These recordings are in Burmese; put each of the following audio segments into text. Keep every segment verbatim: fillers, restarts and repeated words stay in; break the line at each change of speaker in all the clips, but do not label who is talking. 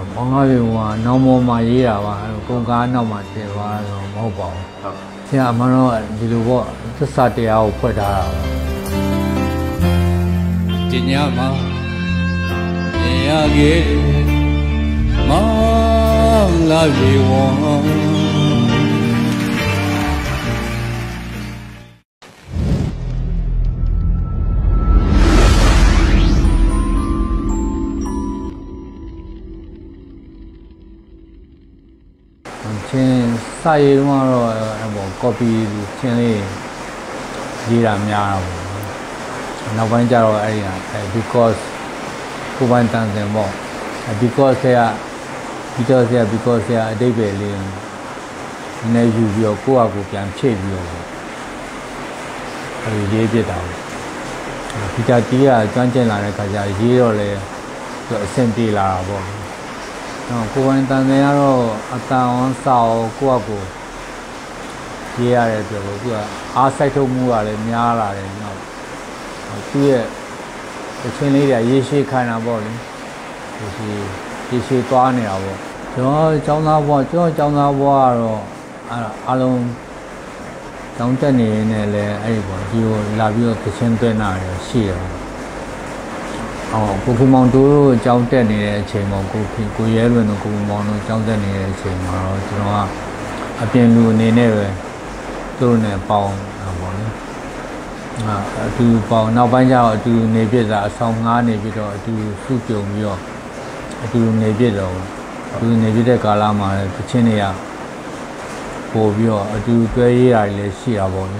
မောင်ငါးပြုံကနောင်မော်မှာရေးတာပါကုန်ကားနောက်မှာတင်သွားတော့မဟုတ်ပါဘူးဟုတ်ဆရာအမှန်တော့ဒီလိုပေါ့သစ္စာတရားကိုဖွက်ထားတာပါဒီညမှာမြင်ရခဲ့မောင်လာပြီဝေါချင်းစာရေးတော့တော့ဟို copy ချင်းလေးရေးတာများတာပေါ့နောက်ပိုင်းကျတော့အဲ့ဒီဟာ because ကိုပိုင်းတန်တယ်ပေါ့ because က because က because ကအတိတ်ပဲလေးနည်းနည်းယူပြီးတော့ကိုယ့်အကူပြန်ဖြည့်ပြီးတော့အဲ့ဒီရေးပြတာပေါ့ဒီကတီးကကျွမ်းကျင်လာတဲ့ခါကျရေးတော့လေအဆင်ပြေလာတာပေါ့နော်ကိုယ်ပိုင်တန်တယ်ကတော့အတန်အောင်စောက်ကိုယ့်အကူရေးရတဲ့အတွက်ကိုသူကအားစိုက်ထုတ်မှုကလည်းများလာတယ်နော်သူ့ရဲ့အချင်းလေးတွေရေးရှိခိုင်းတာပေါ့လေဒီရှိရေးရှိသွားနေတာပေါ့ကျွန်တော်ចောင်းသားဘွားကျွန်တော်ចောင်းသားဘွားကတော့အားလုံးကျောင်းတက်နေနေလဲအဲ့ဒီပေါ့ဒီကိုလာပြီးတော့သချင်းသွင်းတာရရှိတယ်အော်ကိုခင်မောင်တို့ကျောင်းတက်နေတဲ့အချိန်မှာကိုခင်ကိုရဲလွင်တို့ကိုခင်မောင်တို့ကျောင်းတက်နေတဲ့အချိန်မှာတော့ကျွန်တော်ကအပြင်လူအနေနဲ့ပဲသူတို့နဲ့ပေါင်းတာပေါ့လေအာအတူပေါင်းနောက်ပိုင်းကျတော့အတူနေပြစ်တာအဆောင်ငားနေပြီးတော့အတူစုပြုံပြီးတော့အတူနေပြစ်တော့အတူနေပြစ်တဲ့ကာလမှာလည်းသချင်းတွေကပို့ပြီးတော့အတူတွဲရေးတာတွေလည်းရှိတာပေါ့လေ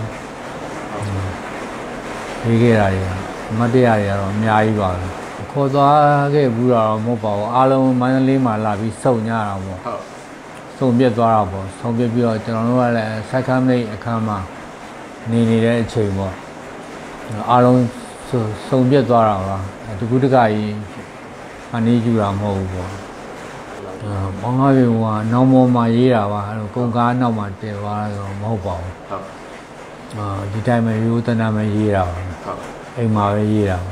ရေးခဲ့တာတွေမတ်တရားတွေကတော့အများကြီးပါပဲခေါ်သွားခဲ့ဘူးတော့မဟုတ်ပါဘူးအားလုံးမန္တလေးမှာလာပြီးစုံညတာပေါ့ဟုတ်စုံပြတ်သွားတာပေါ့စုံပြတ်ပြီးတော့ကျွန်တော်တို့ကလည်းစိုက်ခမ်းမိတ်အခမ်းမှာနေနေတဲ့အချိန်ပေါ့အားလုံးစုံပြတ်သွားတာပါတကူတကကြီးအနေယူတာမဟုတ်ဘူးပေါ့မောင်ငါးပြုံကနောင်မော်မှာရေးတာပါအဲ့ကုန်ကားနောက်မှာတင်သွားတော့မဟုတ်ပါဘူးဟုတ်အာဒီတိုင်းမှာရိုးတနာမှာရေးတာပါဟုတ်အိမ်မှာပဲရေးတာပါ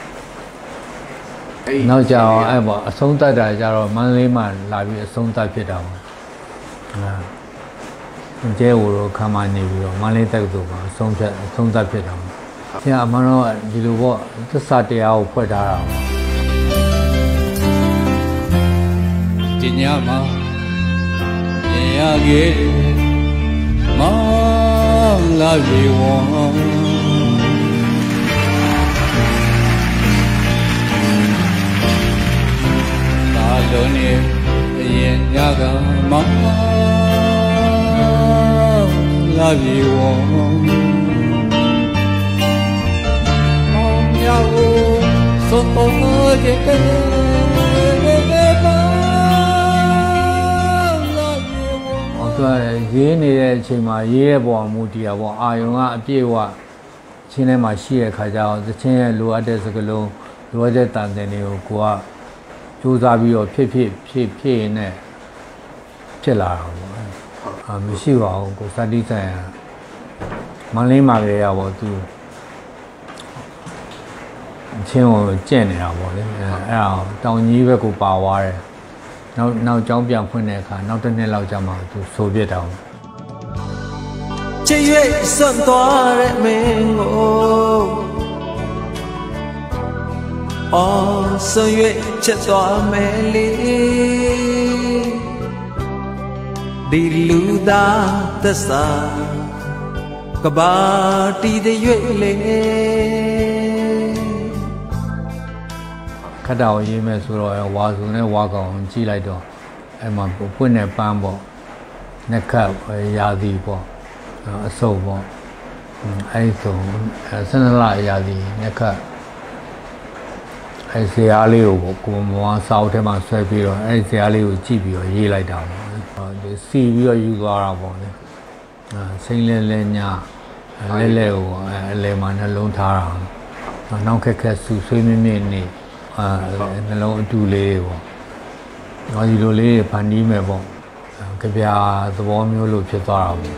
နောက်ကြတော့အဲ့ပေါ့အဆုံးသတ်တာကြတော့မန္တလေးမှာလာပြီးအဆုံးသတ်ဖြစ်တာပါအာကျဲဝိုတော့ခမ်းမနေပြီးတော့မန္တလေးတက္ကသိုလ်မှာအဆုံးဖြတ်အဆုံးသတ်ဖြစ်တာပါဆရာအမှန်တော့ဒီလိုပေါ့သစ္စာတရားကိုဖွက်ထားတာပါဒီညမှာမြင်ရခဲ့မောင်လာပြီဝေါသာလုံးနေအရင်ညကမောင်လာပြီဝေါမောင်ရကိုစောတော်ရဲ့သူရေးနေတဲ့အချိန်မှာရေးရဲ့ပေါ်မူတည်တာပေါ့အာယုံကအပြည့်အဝချင်းထဲမှာရှိတဲ့ခါကျတော့သချင်းရဲ့လိုအပ်တဲ့စကလုံးလိုအပ်တဲ့တန်တင်တွေကိုကိုကစူးစမ်းပြီးတော့ဖြစ်ဖြစ်ဖြစ်ဖြစ်နေဖြစ်လာတာပေါ့အာမရှိပါဘူးကိုစတိဆိုင်မန္တလေးမှာလည်းရပါသူချင်းကိုကျင့်နေတာပေါ့လေအဲ့ဒါတောင်ကြီးဘက်ကိုပါသွားတယ်နောက်နောက်ကျောင်းပြန်ဖွင့်တဲ့အခါနောက်တစ်နှစ်လောက်ကြာမှသူဆိုပြတောင်းချစ်၍စွန့်သွားတဲ့မင်းကိုအော်ဆွ၍ချစ်သွားမယ်လေဒီလူသားသစ္စာကဘာတီးတဲ့၍လေခတ်တော်ရေးမဲ့ဆိုတော့ဝါစုနဲ့ဝါကောင်ကြည့်လိုက်တော့အဲ့မှာပွင့်နေပန်းပေါ့နှက်ခတ်ရာသီပေါ့အစုပ်ပေါ့အဲ့ဆိုဆန္ဒလာရာသီနှက်ခတ်အဲ့ဇာတ်လေးကိုကိုမွားစောက်ထဲမှာဆွဲပြီးတော့အဲ့ဇာတ်လေးကိုကြည့်ပြီးတော့ရေးလိုက်တာပေါ့ဒီစီပြီးတော့ယူသွားတာပေါ့လေစိမ့်လဲလဲညာလဲလဲကိုအလဲမှာနှလုံးထားတာနောက်ခက်ခက်ဆူဆွေးမြင့်မြင့်နေအာနှလုံးအတူလေးပေါ့။ငါဒီလိုလေးဖန်တီးမယ်ပေါ့။ကြပြသဘောမျိုးလို့ဖြစ်သွားတာပေါ့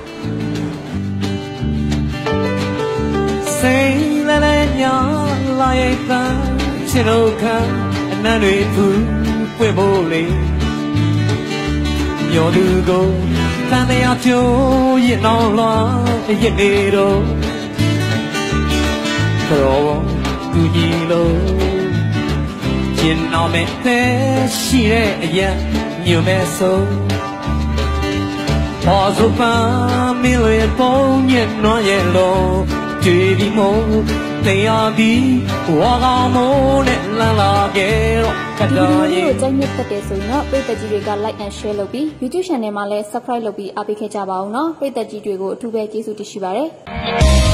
။စိတ်လည်းညလာရဲ့တန်ချစ်တို့ခံအနံ့တွေဖူးပွင့်ဖို့လေ
မျောသူကိုတန်တရားဖြိုးရင်အောင်လွှမ်းရစ်နေတော့တော်သူကြီးလို့ရှင်တော်မဲ့တဲ့ရှိတဲ့အရာညွမဲ့ဆုံးဘောဇုပန်းမင်းရဲ့ပုံညံ့နွားရဲ့လုံးတွေ့ဒီမို့တရားပြီးဝါကောင်မို့နဲ့လမ်းလာခဲ့တော့ကတော်ရဲ့
ကြိုက်မြတ်တဲ့ဆိုရင်တော့ပရိသတ်ကြီးတွေက like and share လုပ်ပြီး YouTube channel မှာလည်း subscribe လုပ်ပြီးအားပေးခဲ့ကြပါအောင်နော်ပရိသတ်ကြီးတွေကိုအထူးပဲကျေးဇူးတင်ရှိပါတယ်